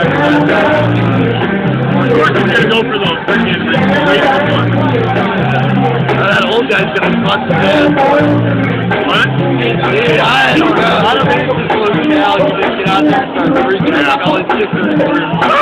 course he's gonna go for those freaking racing ones. That old guy's gonna bust his ass. What? Yeah, I don't know. I don't think it's just a little cow. You just get out there and start freaking out. All his chicks are